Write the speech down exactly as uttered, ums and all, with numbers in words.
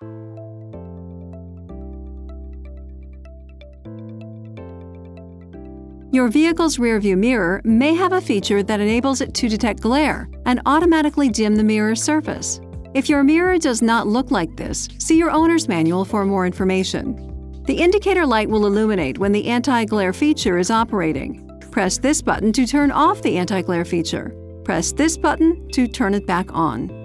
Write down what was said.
Your vehicle's rearview mirror may have a feature that enables it to detect glare and automatically dim the mirror's surface. If your mirror does not look like this, see your owner's manual for more information. The indicator light will illuminate when the anti-glare feature is operating. Press this button to turn off the anti-glare feature. Press this button to turn it back on.